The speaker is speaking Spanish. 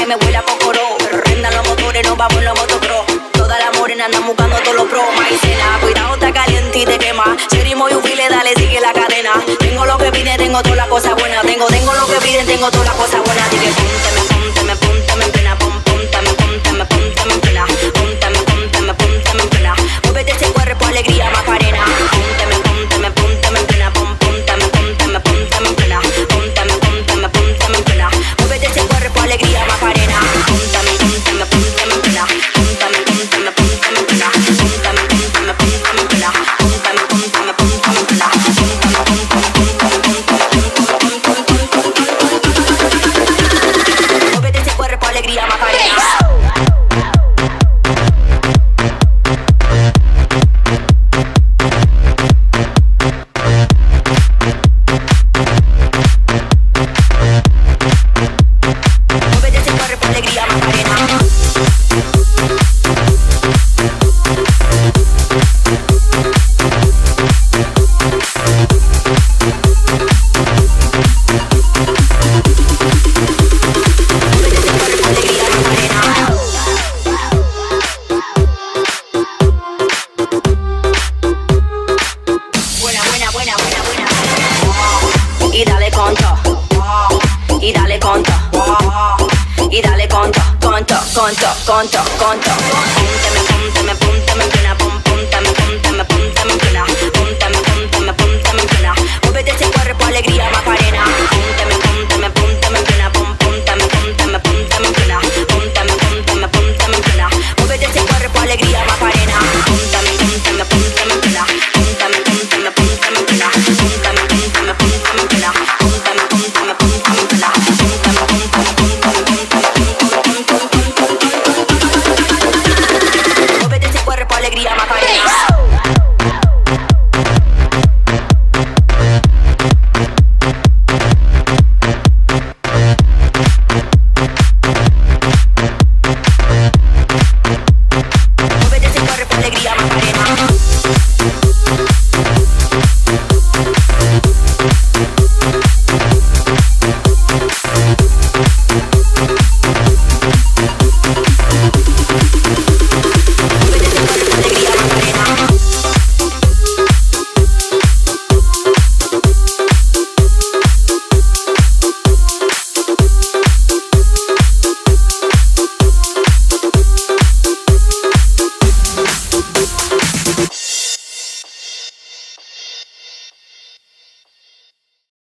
que me huele a cocoró. Pero rendan los motores, nos vamos en los motocross. Todas las morenas andan buscando todos los pros. Maicena, cuidado, está caliente y te quema. Cherimo y ufile, dale, sigue la cadena. Tengo lo que piden, tengo todas las cosas buenas. Tengo lo que piden, tengo todas las cosas buenas. Dije, póntame en plena. Póntame en plena. Póntame en plena. Muévete ese cuerpo, alegría, Macarena. Póntame en plena. Póntame en plena. Póntame en plena. Muévete ese cuerpo, alegría, Macarena. Póntame en plena. Póntame en plena. Póntame en plena. Muévete ese cuerpo, alegría, Macarena. Y dale conto, y dale conto, y dale conto, conto.